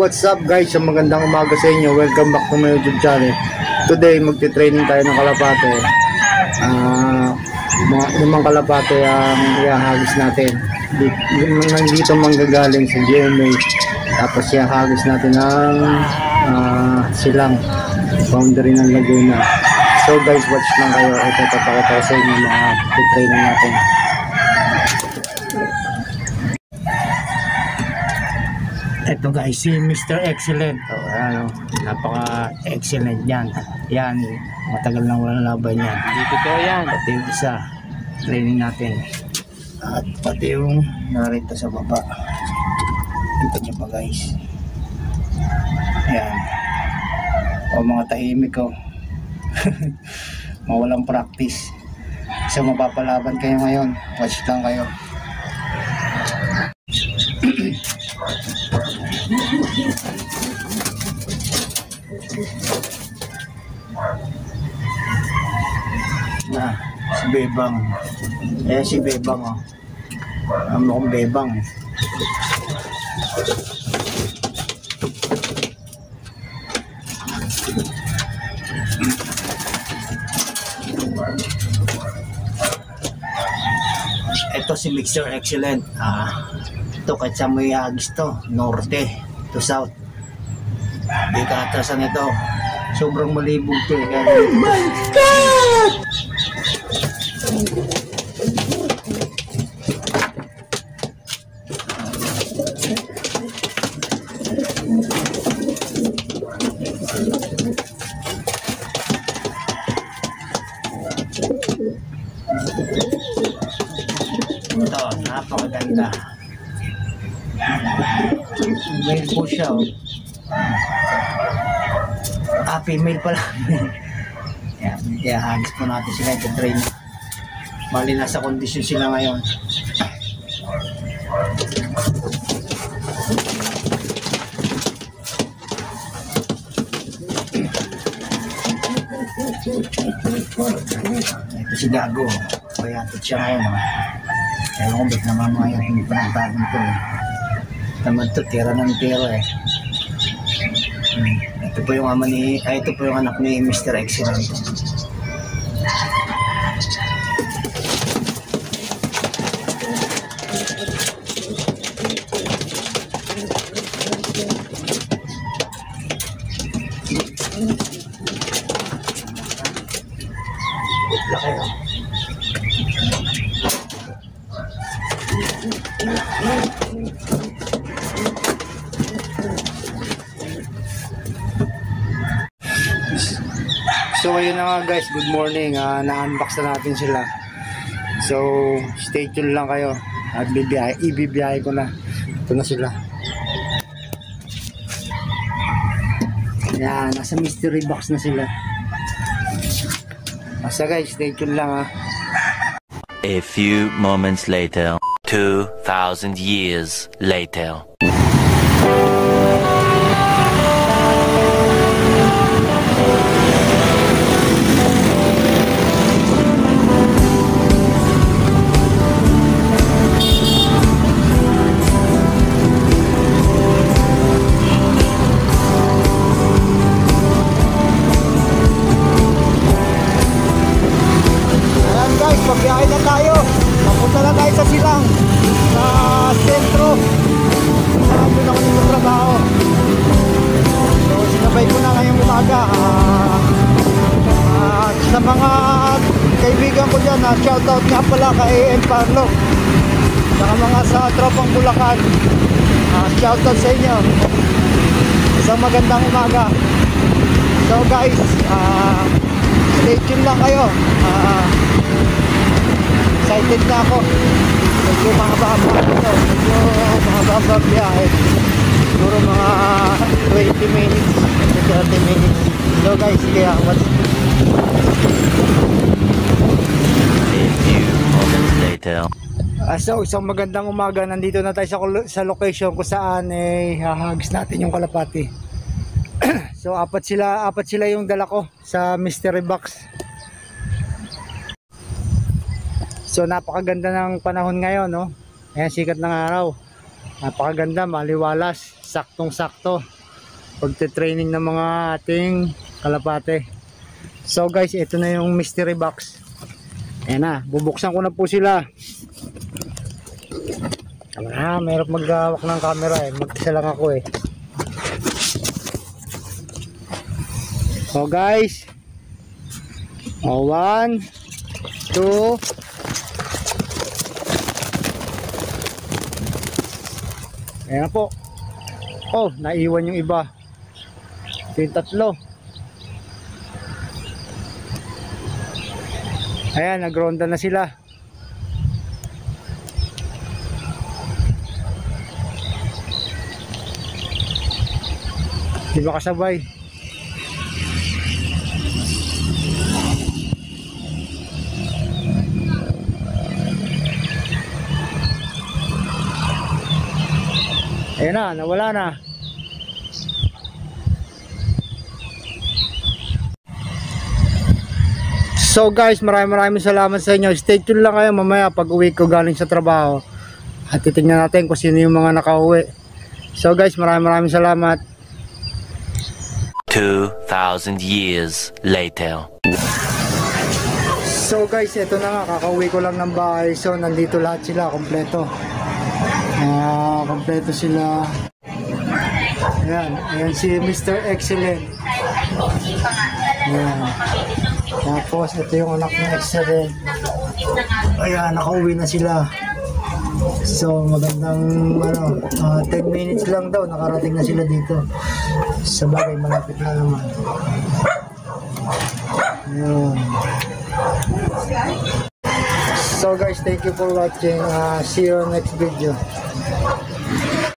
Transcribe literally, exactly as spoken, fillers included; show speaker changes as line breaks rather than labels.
what's up guys? Ang magandang umaga sa inyo. Welcome back to my YouTube channel. Today, magti-training tayo ng kalapate. Uh, mga limang kalapate ang ihahagis natin. Nandito manggagaling sa G M A. Tapos ihahagis natin ng uh, silang boundary ng Laguna. So guys, watch lang kayo. Ito, papakita ko sa inyo mga training natin. Ito guys, si Mister Excellent. Oh, ano, napaka-excellent yan. Yan, matagal lang walang laban yan. Dito to yan. Pati yung isa, training natin. At pati yung narito sa baba. Ito niya pa guys. Yan. O mga tahimik ko. Mawalang practice. So mapapalaban kayo ngayon. Watch lang kayo. Na, si Bebang. Eh si Bebang oh. Ano kong Bebang. Ito si Mister Excellent. Ah, ito kahit sa may agis to, norte to south. Di kaatasan ito. Sobrang malibog to eh. Oh my God! Ito, napakaganda. Male po siya oh. Ah, female pala. Yan, kaya hagis po natin sila ito train. Bali nasa kondisyon sila ngayon. Ito si Gago. Payatot siya ngayon oh. Ewan ko ba't naman mga yung hindi pa nagtagong to eh. Naman to, tira ng tira eh. Hmm. Ito po yung ama ni, ay ito po yung anak ni Mister Excellent. Laki oh. So ayun na nga guys, good morning. uh, Na-unbox na natin sila. So stay tuned lang kayo. At bibiyay, ibibiyay ko na. Ito na sila. Yan, nasa mystery box na sila. Basta guys, stay tuned lang ha.
A few moments later. Two thousand years later.
Pagbiyahe na tayo. Papunta na tayo sa silang. Sa sentro. Saan doon ako nito trabaho. So sinabay ko na ngayong umaga. uh, uh, Sa mga kaibigan ko dyan, uh, shoutout nga pala kay A M Parlo. Saka mga sa tropang Bulacan, uh, shoutout sa inyo. Isang magandang umaga. So guys, uh, stay tuned lang kayo. uh, Excited na ako. Medyo mahaba-haba ito. Medyo mahaba-haba biyahe. Siguro mga twenty minutes to thirty minutes. So guys, kaya what's
A few moments later.
uh, So isang magandang umaga. Nandito na tayo sa, sa location kung saan eh hahagis natin yung kalapati. So apat sila, apat sila yung dala ko sa mystery box. So napakaganda ng panahon ngayon, no? Ayan, sikat ng araw. Napakaganda, maliwalas. saktong sakto pagte-training ng mga ating kalapate. So guys, ito na yung mystery box. Ayan na, bubuksan ko na po sila. Ah, mayroon maghawak ng camera eh, mag-isa lang ako eh. So guys, oh, one, two, ayan na po. Oh, naiwan yung iba. Ito yung tatlo. Ayan, nagronda na sila. Di ba kasabay? Ayan na, nawala na. So guys, maraming maraming salamat sa inyo. Stay tuned lang kayo mamaya pag uwi ko galing sa trabaho. At titignan natin kung sino yung mga nakauwi. So guys, maraming maraming salamat.
Two thousand years later.
So guys, ito na nga, kakauwi ko lang ng bahay. So nandito lahat sila, kompleto. Ah, kompleto sila. Ayan, ayan si Mister Excellent. Ayan. Tapos ito yung anak ng Excellent. Ayan, nakauwi na sila. So magandang ano, uh, ten minutes lang daw nakarating na sila dito. Sa bagay, malapit na naman. Ayan. So guys, thank you for watching. Uh, see you on next video.